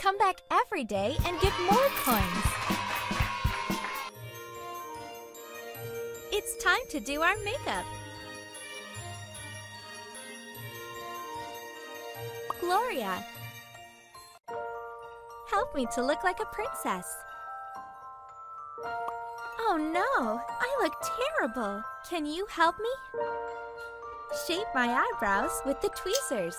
come back every day and give more coins. It's time to do our makeup. Gloria, help me to look like a princess. Oh no, I look terrible. Can you help me? Shape my eyebrows with the tweezers.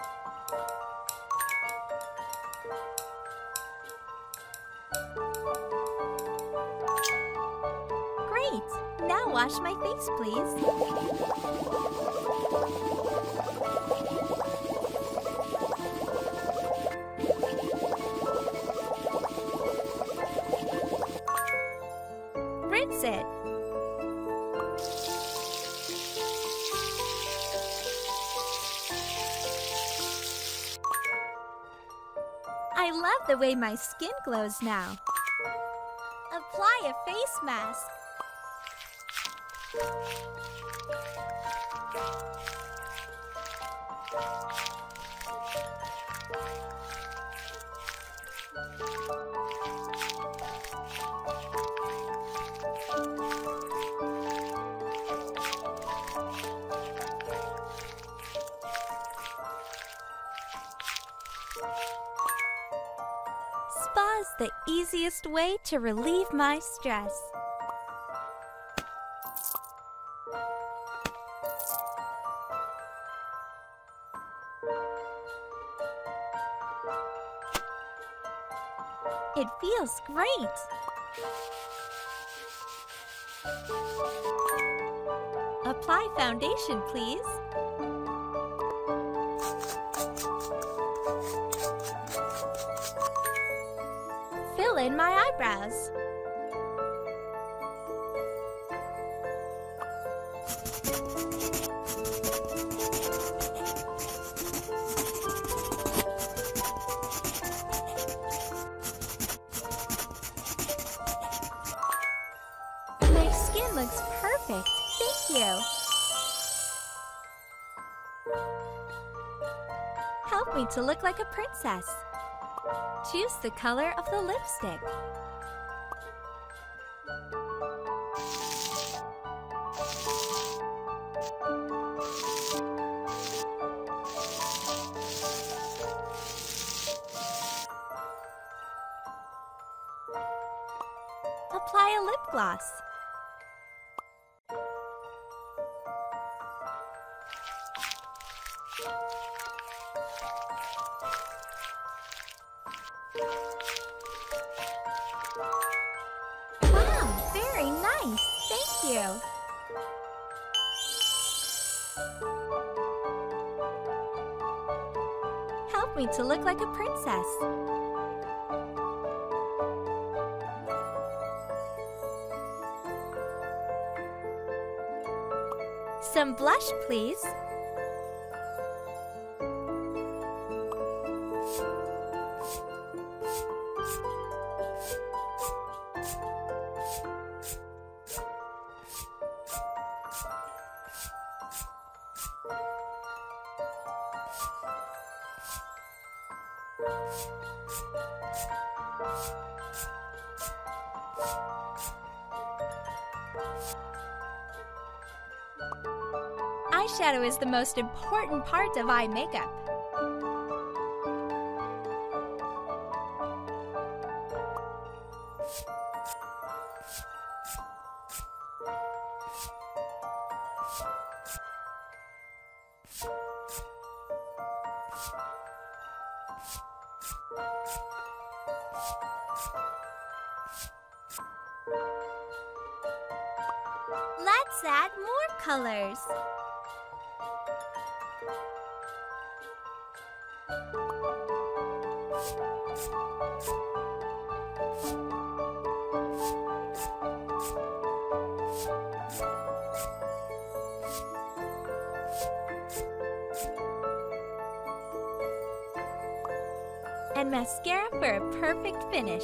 Great! Now wash my face, please. Rinse it. I love the way my skin glows now. Apply a face mask. Spa's the easiest way to relieve my stress. It feels great. Apply foundation, please. Fill in my eyebrows. My skin looks perfect. Thank you. Help me to look like a princess. Choose the color of the lipstick. Apply a lip gloss. Wow, very nice. Thank you. Help me to look like a princess. Some blush, please. Eyeshadow is the most important part of eye makeup. Let's add more colors. And mascara for a perfect finish.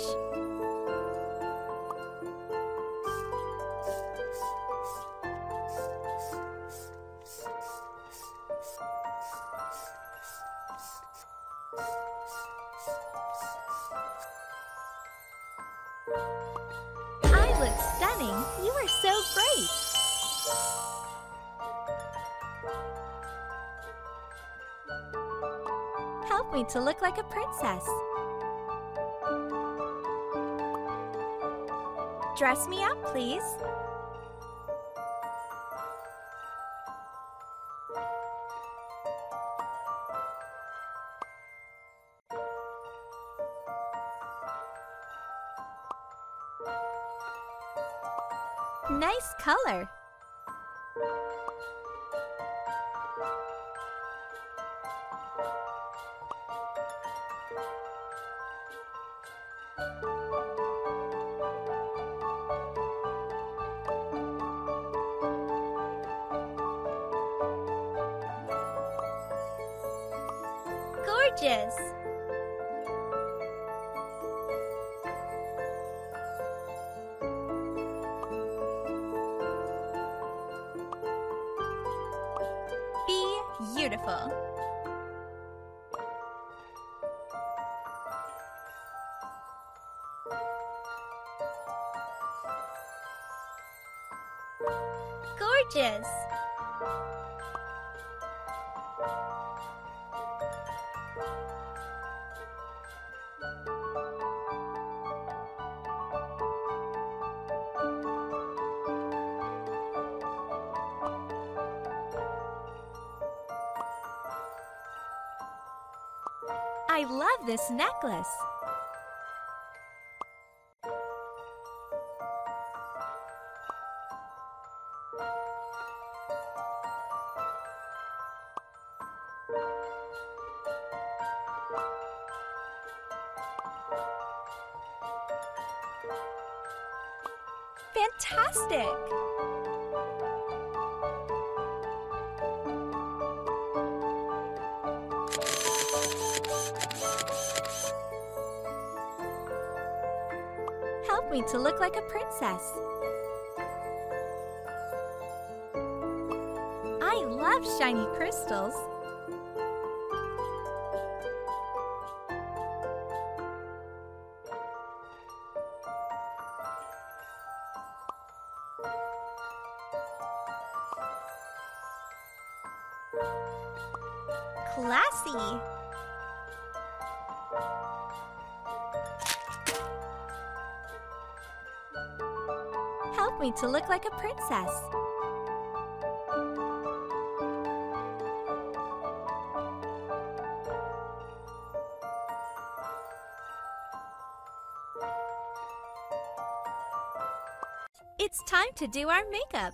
Help me to look like a princess. Dress me up, please. Nice color. Gorgeous! Beautiful. Gorgeous. I love this necklace. Fantastic! Help me to look like a princess. I love shiny crystals. Classy. Help me to look like a princess. It's time to do our makeup.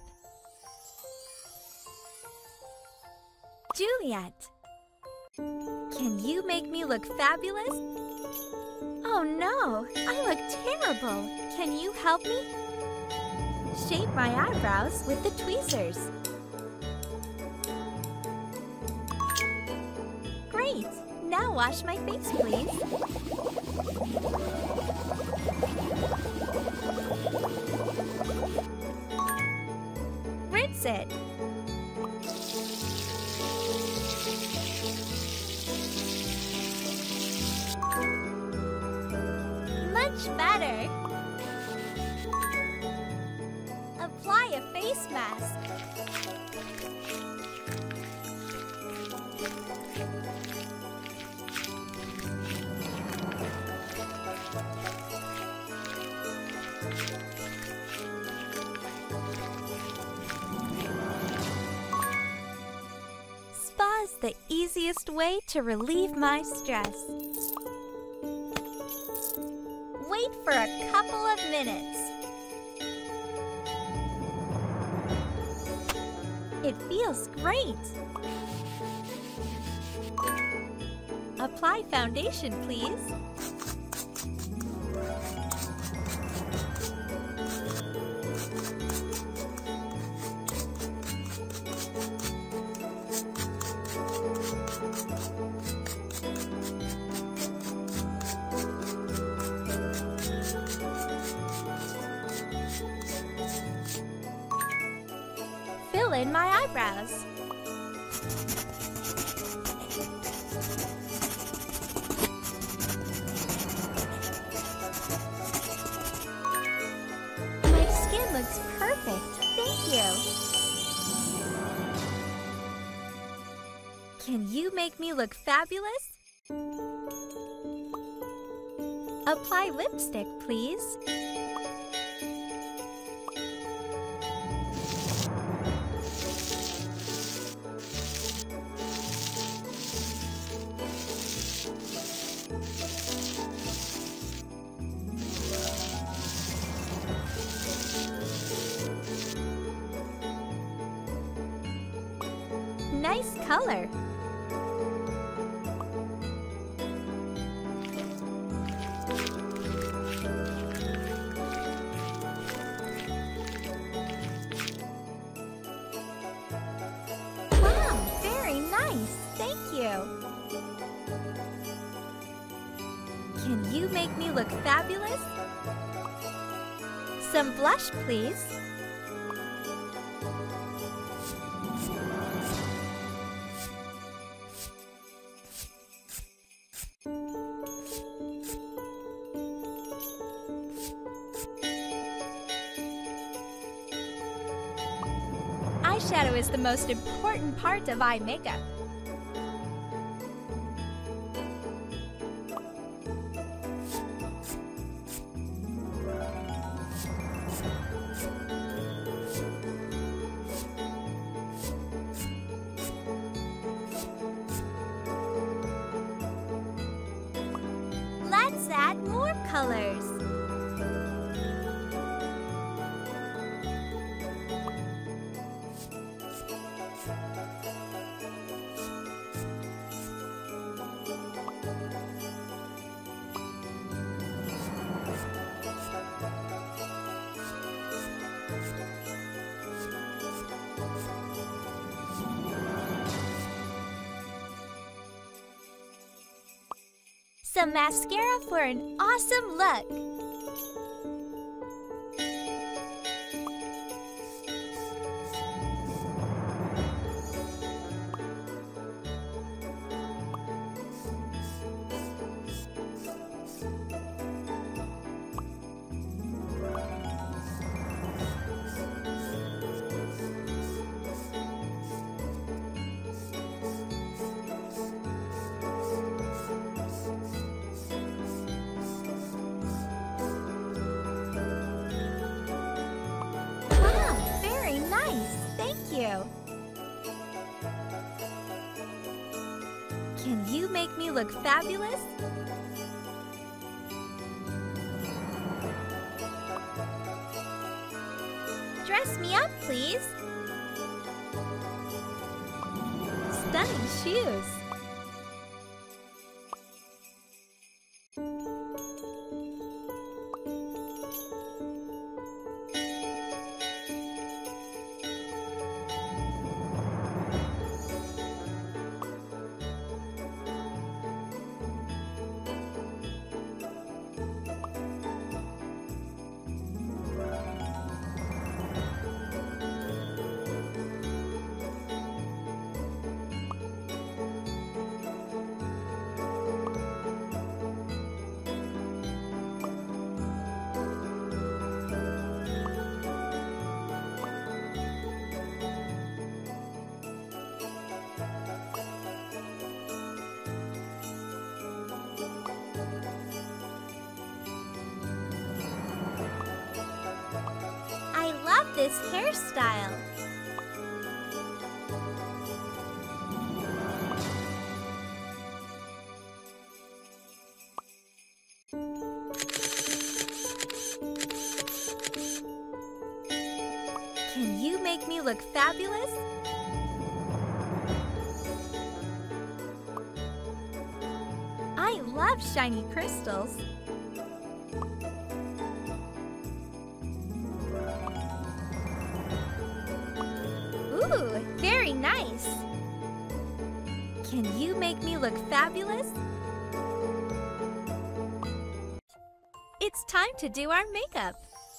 Juliet, can you make me look fabulous? Oh no, I look terrible. Can you help me? Shape my eyebrows with the tweezers. Great! Now wash my face, please. Rinse it. Much better. Apply a face mask. Spa's the easiest way to relieve my stress. Wait for a couple of minutes. It feels great. Apply foundation, please. Fill in my eyebrows. My skin looks perfect. Thank you. Can you make me look fabulous? Apply lipstick, please. Nice color. Wow, very nice. Thank you. Can you make me look fabulous? Some blush, please. Eyeshadow is the most important part of eye makeup. Let's add more colors. Some mascara for an awesome look. Can you make me look fabulous? Dress me up, please. Stunning shoes. I love this hairstyle. Can you make me look fabulous? I love shiny crystals. Ooh, very nice! Can you make me look fabulous? It's time to do our makeup.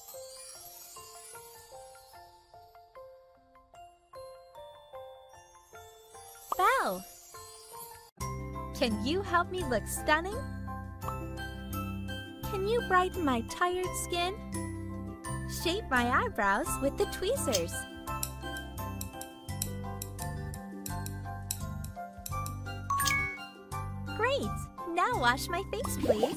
Belle, can you help me look stunning? Can you brighten my tired skin? Shape my eyebrows with the tweezers. great! Now wash my face, please.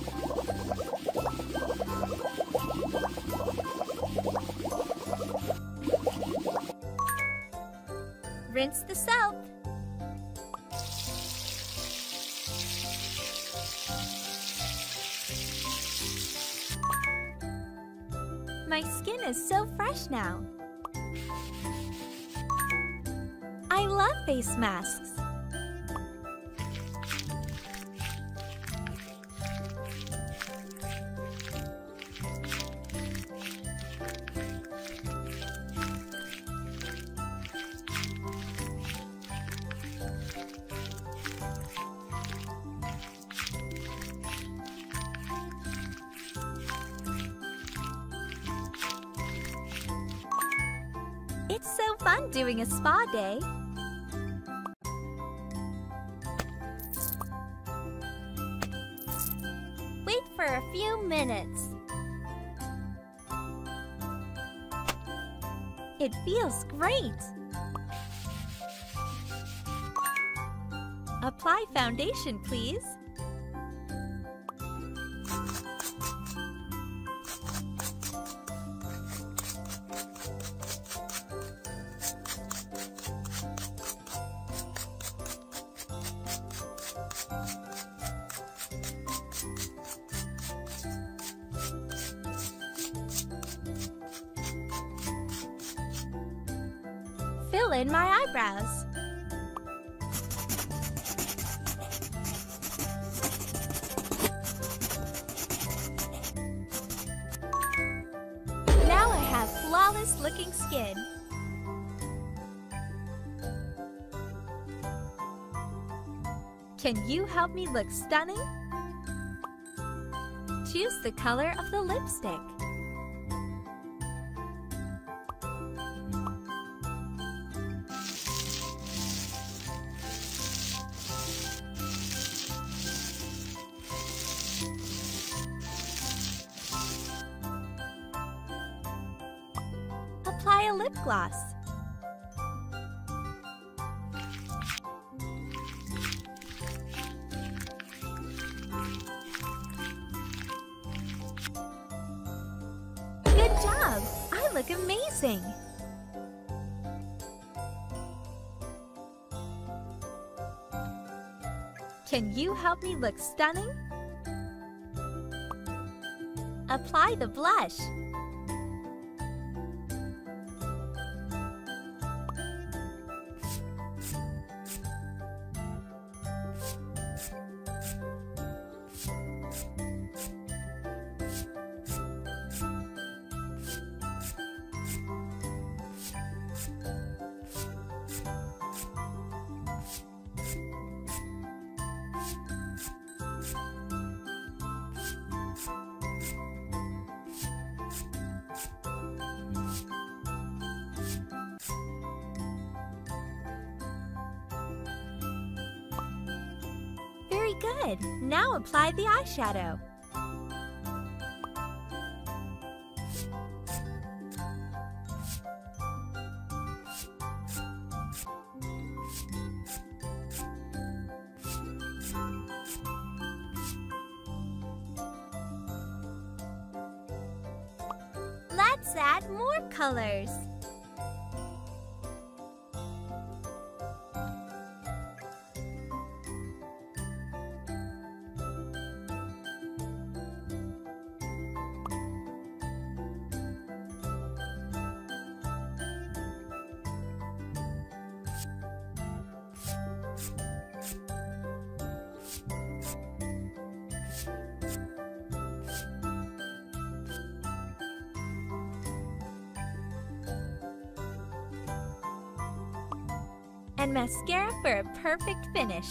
Rinse the soap. My skin is so fresh now. I love face masks. It's so fun doing a spa day. Wait for a few minutes. It feels great. Apply foundation, please. Fill in my eyebrows. Now I have flawless looking skin. Can you help me look stunning? Choose the color of the lipstick. Apply a lip gloss. Good job! I look amazing! Can you help me look stunning? Apply the blush. Very good! Now apply the eyeshadow. Let's add more colors. And mascara for a perfect finish.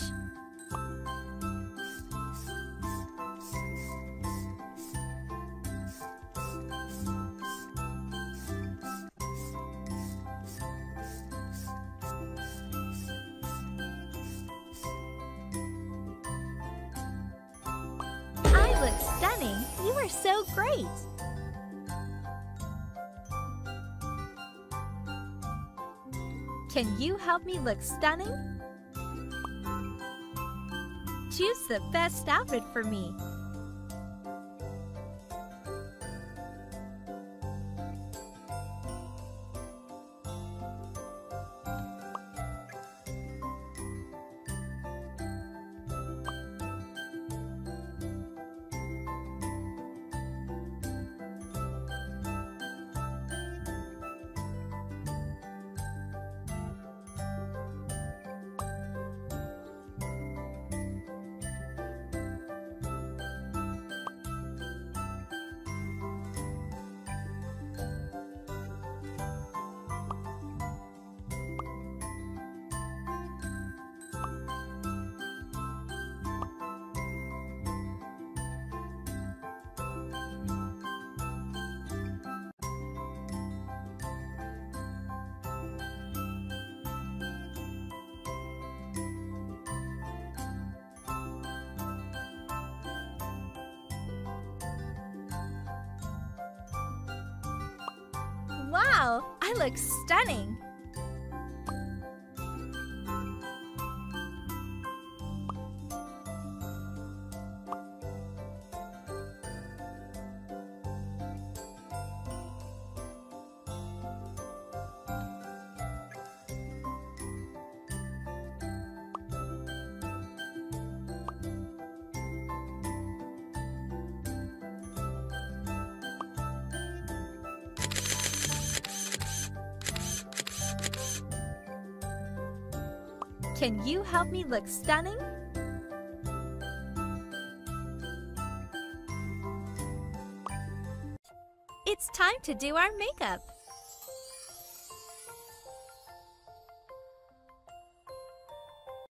I look stunning! You are so great! Can you help me look stunning? Choose the best outfit for me. Wow, I look stunning! Can you help me look stunning? It's time to do our makeup.